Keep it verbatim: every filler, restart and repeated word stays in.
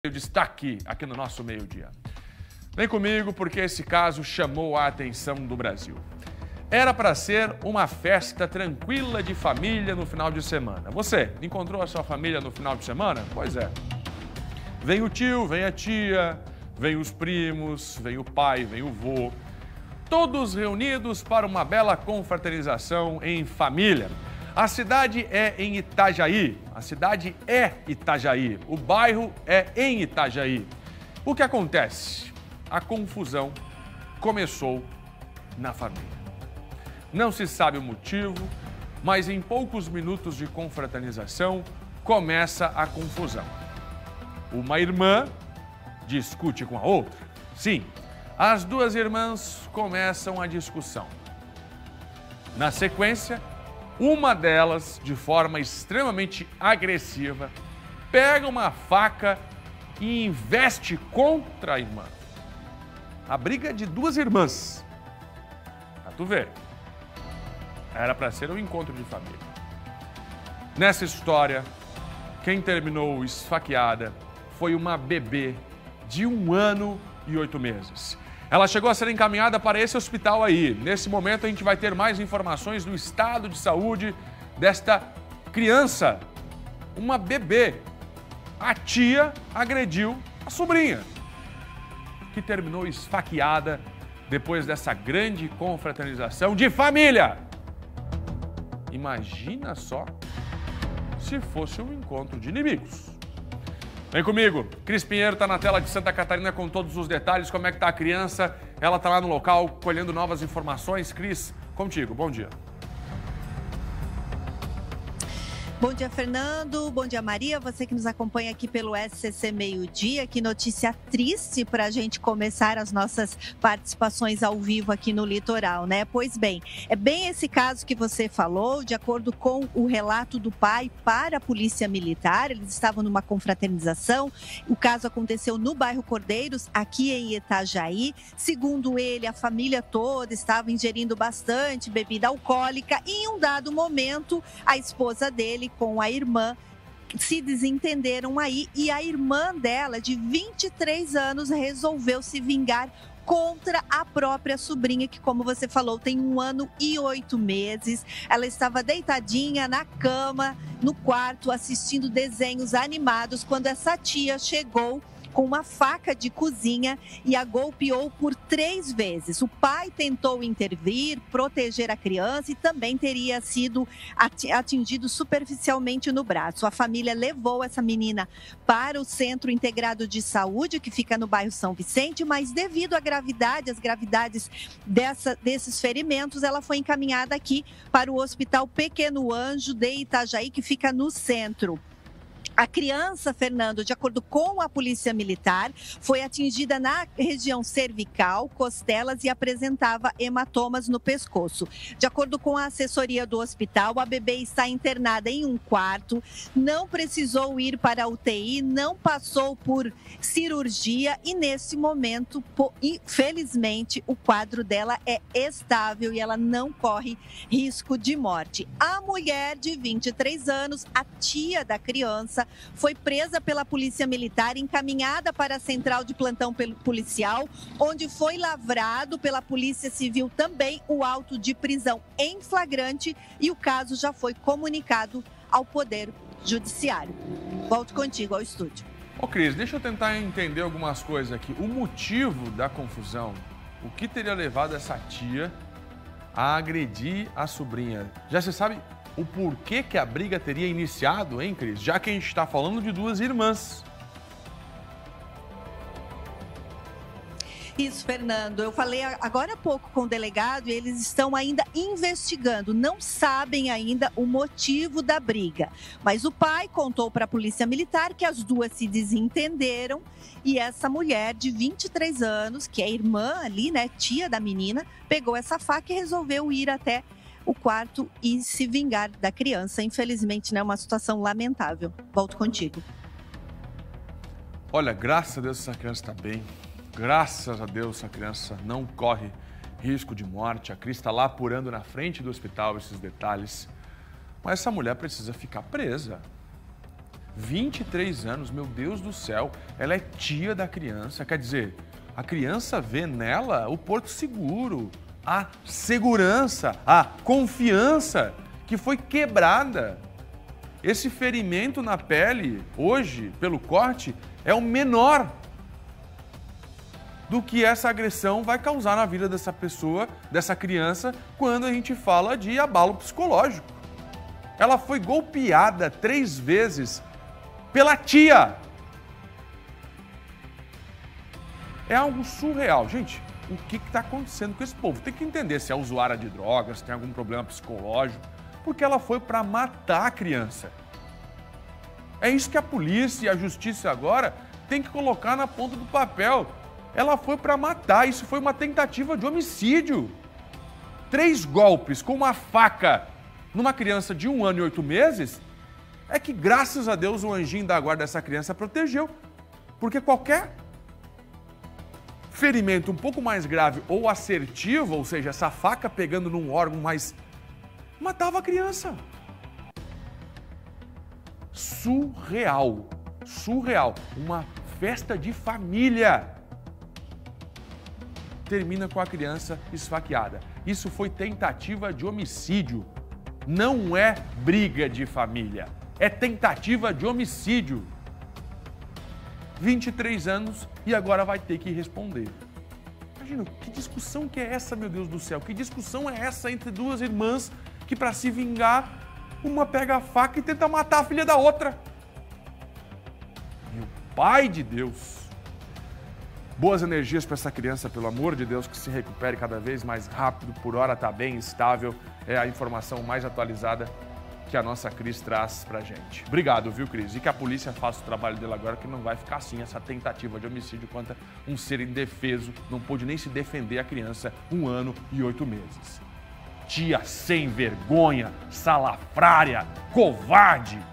O destaque aqui no nosso meio-dia. Vem comigo porque esse caso chamou a atenção do Brasil. Era para ser uma festa tranquila de família no final de semana. Você encontrou a sua família no final de semana? Pois é. Vem o tio, vem a tia, vem os primos, vem o pai, vem o vô. Todos reunidos para uma bela confraternização em família. A cidade é em Itajaí, a cidade é Itajaí, o bairro é em Itajaí. O que acontece? A confusão começou na família. Não se sabe o motivo, mas em poucos minutos de confraternização começa a confusão. Uma irmã discute com a outra. Sim, as duas irmãs começam a discussão. Na sequência, uma delas, de forma extremamente agressiva, pega uma faca e investe contra a irmã. A briga é de duas irmãs. Pra tu ver. Era para ser um encontro de família. Nessa história, quem terminou esfaqueada foi uma bebê de um ano e oito meses. Ela chegou a ser encaminhada para esse hospital aí. Nesse momento, a gente vai ter mais informações do estado de saúde desta criança, uma bebê. A tia agrediu a sobrinha, que terminou esfaqueada depois dessa grande confraternização de família. Imagina só se fosse um encontro de inimigos. Vem comigo, Cris Pinheiro está na tela de Santa Catarina com todos os detalhes, como é que está a criança, ela está lá no local colhendo novas informações. Cris, contigo, bom dia. Bom dia, Fernando. Bom dia, Maria. Você que nos acompanha aqui pelo S C C Meio-Dia. Que notícia triste para a gente começar as nossas participações ao vivo aqui no litoral, né? Pois bem, é bem esse caso que você falou, de acordo com o relato do pai para a Polícia Militar. Eles estavam numa confraternização. O caso aconteceu no bairro Cordeiros, aqui em Itajaí. Segundo ele, a família toda estava ingerindo bastante bebida alcoólica e, em um dado momento, a esposa dele com a irmã se desentenderam aí e a irmã dela, de vinte e três anos, resolveu se vingar contra a própria sobrinha, que, como você falou, tem um ano e oito meses. Ela estava deitadinha na cama, no quarto, assistindo desenhos animados, quando essa tia chegou com uma faca de cozinha e a golpeou por três vezes. O pai tentou intervir, proteger a criança e também teria sido atingido superficialmente no braço. A família levou essa menina para o Centro Integrado de Saúde, que fica no bairro São Vicente, mas devido à gravidade, as gravidades dessa, desses ferimentos, ela foi encaminhada aqui para o Hospital Pequeno Anjo de Itajaí, que fica no centro. A criança, Fernando, de acordo com a Polícia Militar, foi atingida na região cervical, costelas e apresentava hematomas no pescoço. De acordo com a assessoria do hospital, a bebê está internada em um quarto, não precisou ir para a U T I, não passou por cirurgia e, nesse momento, infelizmente, o quadro dela é estável e ela não corre risco de morte. A mulher de vinte e três anos, a tia da criança, foi presa pela Polícia Militar, encaminhada para a central de plantão policial, onde foi lavrado pela Polícia Civil também o auto de prisão em flagrante e o caso já foi comunicado ao Poder Judiciário. Volto contigo ao estúdio. Ô Cris, deixa eu tentar entender algumas coisas aqui. O motivo da confusão, o que teria levado essa tia a agredir a sobrinha? Já se sabe o porquê que a briga teria iniciado, hein, Cris? Já que a gente está falando de duas irmãs. Isso, Fernando. Eu falei agora há pouco com o delegado e eles estão ainda investigando. Não sabem ainda o motivo da briga. Mas o pai contou para a Polícia Militar que as duas se desentenderam e essa mulher de vinte e três anos, que é irmã ali, né, tia da menina, pegou essa faca e resolveu ir até o quarto e se vingar da criança. Infelizmente, né, uma situação lamentável. Volto contigo. Olha, graças a Deus essa criança está bem. Graças a Deus essa criança não corre risco de morte. A Cris está lá apurando na frente do hospital esses detalhes. Mas essa mulher precisa ficar presa. vinte e três anos, meu Deus do céu, ela é tia da criança, quer dizer, a criança vê nela o porto seguro, a segurança, a confiança que foi quebrada. Esse ferimento na pele, hoje, pelo corte, é o menor do que essa agressão vai causar na vida dessa pessoa, dessa criança, quando a gente fala de abalo psicológico. Ela foi golpeada três vezes pela tia. É algo surreal. Gente, o que está acontecendo com esse povo? Tem que entender se é usuária de drogas, se tem algum problema psicológico, porque ela foi para matar a criança. É isso que a polícia e a justiça agora tem que colocar na ponta do papel. Ela foi para matar, isso foi uma tentativa de homicídio. Três golpes com uma faca numa criança de um ano e oito meses, é que graças a Deus o anjinho da guarda dessa criança protegeu. Porque qualquer ferimento um pouco mais grave ou assertivo, ou seja, essa faca pegando num órgão mais... matava a criança. Surreal, surreal. Uma festa de família termina com a criança esfaqueada. Isso foi tentativa de homicídio. Não é briga de família, é tentativa de homicídio. vinte e três anos e agora vai ter que responder. Imagina, que discussão que é essa, meu Deus do céu? Que discussão é essa entre duas irmãs que, para se vingar, uma pega a faca e tenta matar a filha da outra? Meu pai de Deus! Boas energias para essa criança, pelo amor de Deus, que se recupere cada vez mais rápido, por hora está bem, estável. É a informação mais atualizada que a nossa Cris traz pra gente. Obrigado, viu, Cris? E que a polícia faça o trabalho dela agora, que não vai ficar assim essa tentativa de homicídio contra um ser indefeso, não pôde nem se defender a criança, um ano e oito meses. Tia sem vergonha, salafrária, covarde.